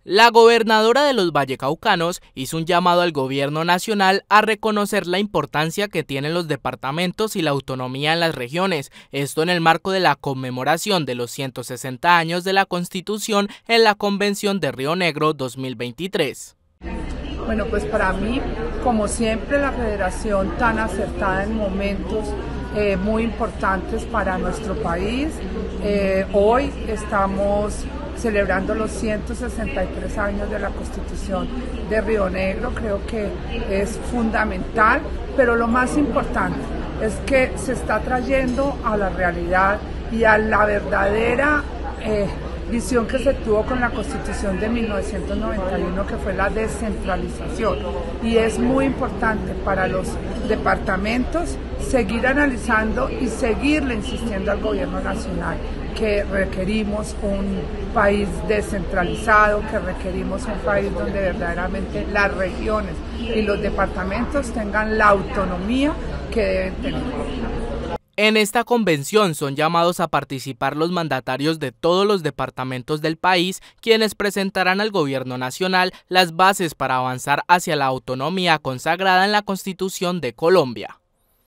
La gobernadora de los Vallecaucanos hizo un llamado al gobierno nacional a reconocer la importancia que tienen los departamentos y la autonomía en las regiones, esto en el marco de la conmemoración de los 160 años de la Constitución en la Convención de Río Negro 2023. Bueno, pues para mí, como siempre, la federación tan acertada en momentos muy importantes para nuestro país. Hoy estamos celebrando los 163 años de la Constitución de Río Negro. Creo que es fundamental, pero lo más importante es que se está trayendo a la realidad y a la verdadera visión que se tuvo con la Constitución de 1991, que fue la descentralización. Y es muy importante para los departamentos seguir analizando y seguirle insistiendo al gobierno nacional que requerimos un país descentralizado, que requerimos un país donde verdaderamente las regiones y los departamentos tengan la autonomía que deben tener. En esta convención son llamados a participar los mandatarios de todos los departamentos del país, quienes presentarán al gobierno nacional las bases para avanzar hacia la autonomía consagrada en la Constitución de Colombia.